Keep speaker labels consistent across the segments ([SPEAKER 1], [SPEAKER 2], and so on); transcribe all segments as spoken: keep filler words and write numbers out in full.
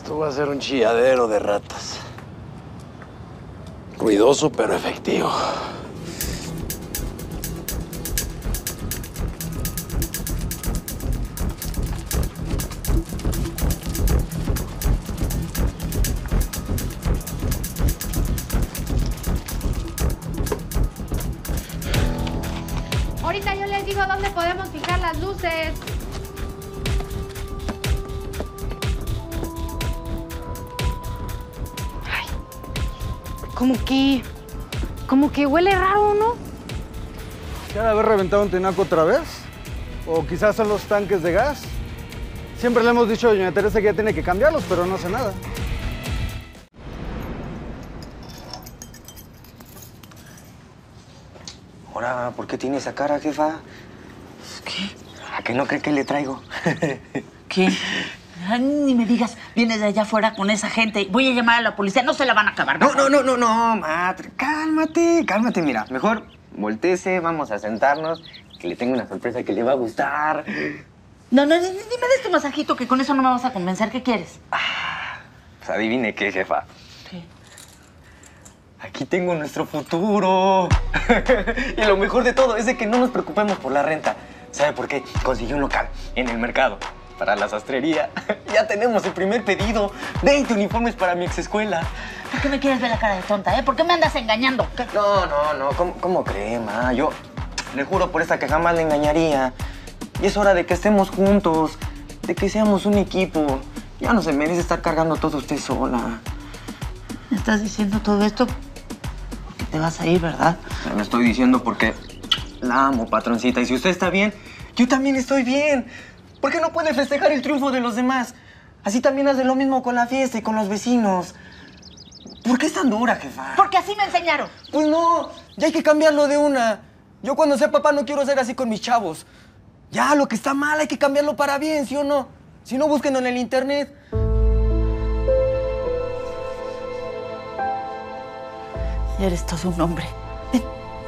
[SPEAKER 1] Esto va a ser un chilladero de ratas. Ruidoso, pero efectivo.
[SPEAKER 2] Ahorita yo les digo dónde podemos fijar las luces. Ay, como que... como que huele raro, ¿no?
[SPEAKER 3] ¿Ya de haber reventado un tinaco otra vez? ¿O quizás son los tanques de gas? Siempre le hemos dicho a doña Teresa que ya tiene que cambiarlos, pero no hace nada.
[SPEAKER 4] Ahora, ¿por qué tiene esa cara, jefa?
[SPEAKER 5] ¿Qué?
[SPEAKER 4] ¿A que no cree que le traigo?
[SPEAKER 5] ¿Qué? Ay, ni me digas, vienes de allá afuera con esa gente. Voy a llamar a la policía, no se la van a acabar.
[SPEAKER 4] No, no, no, no, no, madre. Cálmate, cálmate. Mira, mejor voltéese, vamos a sentarnos, que le tengo una sorpresa que le va a gustar.
[SPEAKER 5] No, no, dime de este masajito que con eso no me vas a convencer. ¿Qué quieres?
[SPEAKER 4] Ah, pues adivine qué, jefa.
[SPEAKER 5] ¿Qué?
[SPEAKER 4] Aquí tengo nuestro futuro. Y lo mejor de todo es de que no nos preocupemos por la renta. ¿Sabe por qué? Conseguí un local en el mercado para la sastrería. Ya tenemos el primer pedido. veinte uniformes para mi exescuela.
[SPEAKER 5] ¿Por qué me quieres ver la cara de tonta, eh? ¿Por qué me andas engañando? ¿Qué?
[SPEAKER 4] No, no, no. ¿Cómo, cómo cree, ma? Yo le juro por esta que jamás le engañaría. Y es hora de que estemos juntos, de que seamos un equipo. Ya no se merece estar cargando todo usted sola.
[SPEAKER 5] ¿Me estás diciendo todo esto? Porque te vas a ir, ¿verdad?
[SPEAKER 4] Se lo estoy diciendo porque la amo, patroncita. Y si usted está bien, yo también estoy bien. ¿Por qué no puede festejar el triunfo de los demás? Así también hace lo mismo con la fiesta y con los vecinos. ¿Por qué es tan dura, jefa?
[SPEAKER 5] Porque así me enseñaron.
[SPEAKER 4] Pues no, ya hay que cambiarlo de una. Yo cuando sea papá no quiero ser así con mis chavos. Ya, lo que está mal hay que cambiarlo para bien, ¿sí o no? Si no, búsquenlo en el internet.
[SPEAKER 5] Eres todo un hombre. Ven.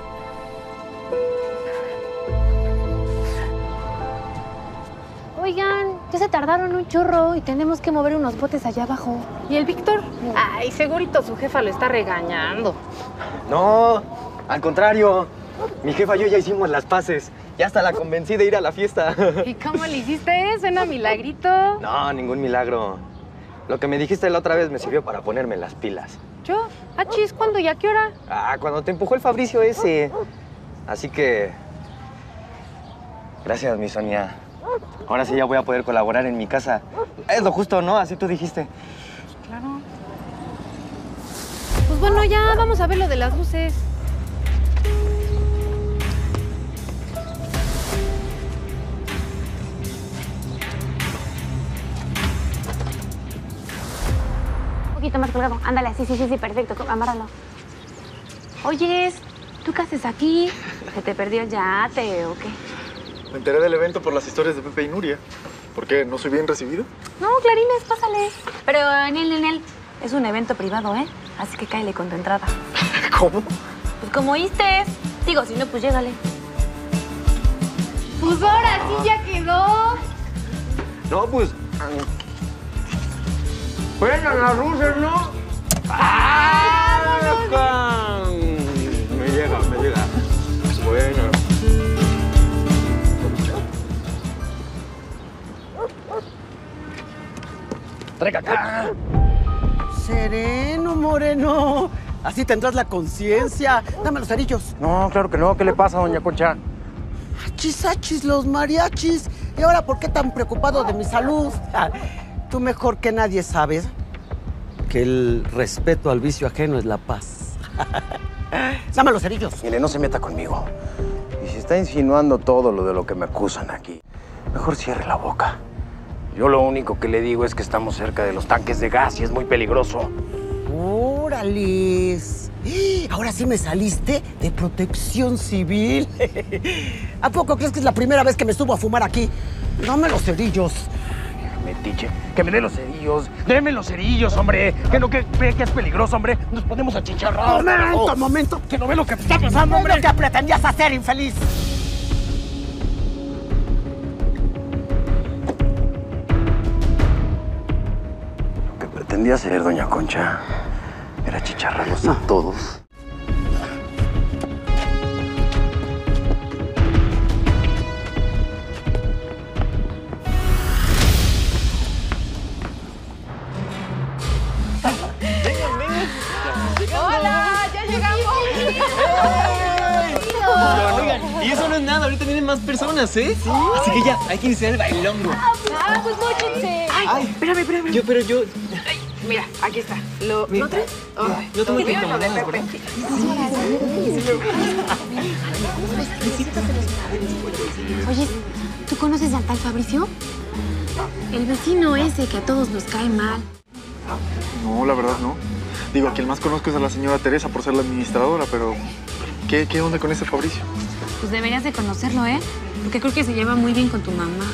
[SPEAKER 2] Oigan, ya se tardaron un chorro y tenemos que mover unos botes allá abajo.
[SPEAKER 6] ¿Y el Víctor? Ay, segurito su jefa lo está regañando.
[SPEAKER 4] No, al contrario. Mi jefa y yo ya hicimos las paces. Ya hasta la convencí de ir a la fiesta.
[SPEAKER 6] ¿Y cómo le hiciste? ¿Suena milagrito?
[SPEAKER 4] No, ningún milagro. Lo que me dijiste la otra vez me sirvió para ponerme las pilas.
[SPEAKER 6] ¿Yo? Ah, chis, ¿cuándo y a qué hora?
[SPEAKER 4] Ah, cuando te empujó el Fabricio ese. Así que... Gracias, mi Sonia. Ahora sí ya voy a poder colaborar en mi casa. Es lo justo, ¿no? Así tú dijiste.
[SPEAKER 6] Claro. Pues bueno, ya vamos a ver lo de las luces.
[SPEAKER 2] Un poquito más colgado. Ándale, sí, sí, sí, sí, perfecto. Amárralo. Oyes, ¿tú qué haces aquí? ¿Se te perdió el yate o qué?
[SPEAKER 7] Me enteré del evento por las historias de Pepe y Nuria. ¿Por qué? ¿No soy bien recibido?
[SPEAKER 2] No, Clarines, pásale. Pero, Nel, Nel, Nel, es un evento privado, ¿eh? Así que cáele con tu entrada.
[SPEAKER 7] ¿Cómo?
[SPEAKER 2] Pues como oíste. Digo, si no, pues llégale. Pues ahora sí ya quedó.
[SPEAKER 4] No, pues... ¡Prendan las luces, ¿no? ¡Ah! Me llega, me llega. Bueno. ¡Traiga acá!
[SPEAKER 8] Sereno, moreno. Así tendrás la conciencia. Dame los cerillos.
[SPEAKER 4] No, claro que no. ¿Qué le pasa, doña Concha?
[SPEAKER 8] Achis, achis, los mariachis. ¿Y ahora por qué tan preocupado de mi salud? Tú mejor que nadie sabes que el respeto al vicio ajeno es la paz. Dame los cerillos.
[SPEAKER 1] Mire, no se meta conmigo. Y si está insinuando todo lo de lo que me acusan aquí, mejor cierre la boca. Yo lo único que le digo es que estamos cerca de los tanques de gas y es muy peligroso.
[SPEAKER 8] ¡Órales! Ahora sí me saliste de protección civil. ¿A poco crees que es la primera vez que me subo a fumar aquí? Dame los cerillos.
[SPEAKER 1] Metiche, que me dé los cerillos. Deme los cerillos, hombre. Que no que ve que es peligroso, hombre. Nos podemos achicharrar.
[SPEAKER 8] ¡Momento, oh. momento!
[SPEAKER 1] Que no ve lo que está pasando, hombre.
[SPEAKER 8] ¿Qué es lo que pretendías hacer, infeliz?
[SPEAKER 1] Lo que pretendía hacer, doña Concha, era chicharrarlos a todos.
[SPEAKER 6] ¡Hola! ¡Ya llegamos!
[SPEAKER 4] Oigan, y eso no es nada, ahorita vienen más personas, ¿eh? Sí. Así que ya, hay que iniciar el bailongo.
[SPEAKER 6] ¡Ah, pues móchense!
[SPEAKER 4] Ay,
[SPEAKER 6] espérame, espérame.
[SPEAKER 4] Yo, pero yo...
[SPEAKER 6] Ay, mira, aquí está. ¿Lo,
[SPEAKER 4] Mira.
[SPEAKER 6] ¿lo traes? Ay,
[SPEAKER 4] No tengo
[SPEAKER 6] lo
[SPEAKER 4] que
[SPEAKER 6] mío, lo de
[SPEAKER 4] tomar,
[SPEAKER 6] Pepe.
[SPEAKER 2] Oye, ¿tú conoces al tal Fabricio? El vecino ese que a todos nos cae mal.
[SPEAKER 7] No, la verdad no. Digo, a quien más conozco es a la señora Teresa por ser la administradora, pero ¿qué, qué onda con ese Fabricio?
[SPEAKER 2] Pues deberías de conocerlo, ¿eh? Porque creo que se lleva muy bien con tu mamá.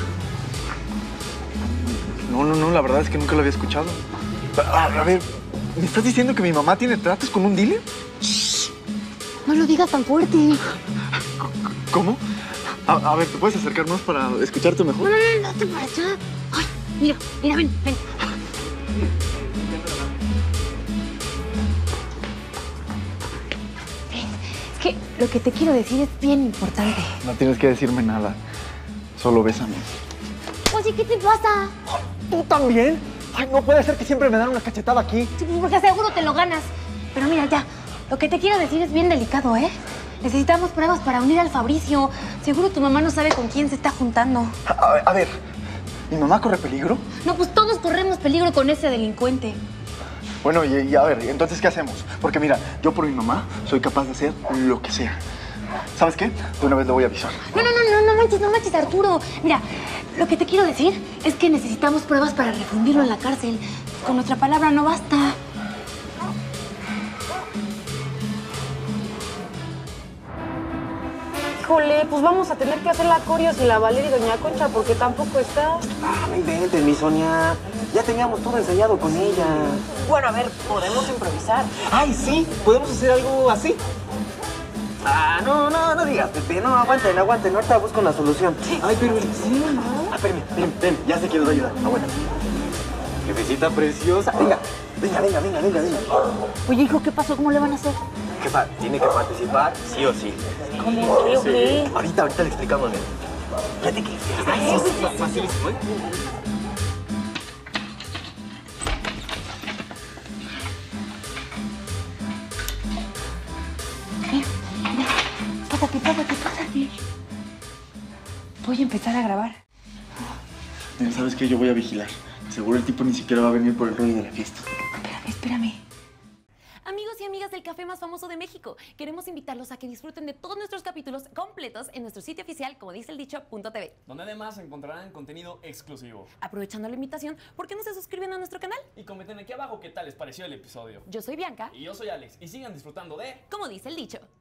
[SPEAKER 7] No, no, no, la verdad es que nunca lo había escuchado. A, a ver, ¿me estás diciendo que mi mamá tiene tratos con un dealer?
[SPEAKER 2] No lo digas tan fuerte.
[SPEAKER 7] ¿Cómo? A, a ver, ¿te puedes acercar más para escucharte
[SPEAKER 2] No,
[SPEAKER 7] mejor?
[SPEAKER 2] no, no, no te para allá. Ay, mira, mira, ven, ven. Es que lo que te quiero decir es bien importante.
[SPEAKER 7] No tienes que decirme nada. Solo bésame.
[SPEAKER 2] Oye, ¿qué te pasa?
[SPEAKER 4] ¿Tú también? Ay, no puede ser que siempre me dan una cachetada aquí.
[SPEAKER 2] Sí, porque seguro te lo ganas. Pero mira, ya, lo que te quiero decir es bien delicado, ¿eh? Necesitamos pruebas para unir al Fabricio. Seguro tu mamá no sabe con quién se está juntando.
[SPEAKER 7] A, ver, a ver, ¿mi mamá corre peligro?
[SPEAKER 2] No, pues todos corremos peligro con ese delincuente.
[SPEAKER 7] Bueno, y, y a ver, entonces, ¿qué hacemos? Porque mira, yo por mi mamá soy capaz de hacer lo que sea. ¿Sabes qué? De una vez le voy a avisar.
[SPEAKER 2] No, no, no, no, no manches, no manches, Arturo. Mira, lo que te quiero decir es que necesitamos pruebas para refundirlo en la cárcel. Con nuestra palabra no basta.
[SPEAKER 6] Híjole, pues vamos a tener que hacer la coreo sin la Valeria y Doña Concha porque tampoco está.
[SPEAKER 4] Ah, no inventes, mi Sonia. Ya teníamos todo ensayado con ella.
[SPEAKER 6] Bueno, a ver, podemos improvisar.
[SPEAKER 4] Ay, sí, podemos hacer algo así. Ah, no, no, no digas, Pepe. No, aguanten, aguanten. Ahorita busco una solución. Ay, pero sí, ¿no? Ah, espérame, ven, ven. Ya sé que nos ayuda. Aguanta. Jefecita preciosa. Venga, venga, venga, venga, venga, venga.
[SPEAKER 2] Oye, hijo, ¿qué pasó? ¿Cómo le van a hacer?
[SPEAKER 4] Jefa, tiene que participar sí o sí.
[SPEAKER 6] ¿Cómo qué o qué?
[SPEAKER 4] Ahorita, ahorita le explicamos bien. Fíjate que ay, sí, sí, facilísimo, ¿eh?
[SPEAKER 2] Pásate, pásate, pásate. Voy a empezar a grabar.
[SPEAKER 7] Mira, ¿sabes qué? Yo voy a vigilar. Seguro el tipo ni siquiera va a venir por el rollo de la fiesta.
[SPEAKER 2] Espérame, espérame.
[SPEAKER 9] Amigos y amigas del café más famoso de México, queremos invitarlos a que disfruten de todos nuestros capítulos completos en nuestro sitio oficial, como dice el dicho, punto t v.
[SPEAKER 10] Donde además encontrarán contenido exclusivo.
[SPEAKER 9] Aprovechando la invitación, ¿por qué no se suscriben a nuestro canal?
[SPEAKER 10] Y comenten aquí abajo qué tal les pareció el episodio.
[SPEAKER 9] Yo soy Bianca.
[SPEAKER 10] Y yo soy Alex. Y sigan disfrutando de...
[SPEAKER 9] Como dice el dicho.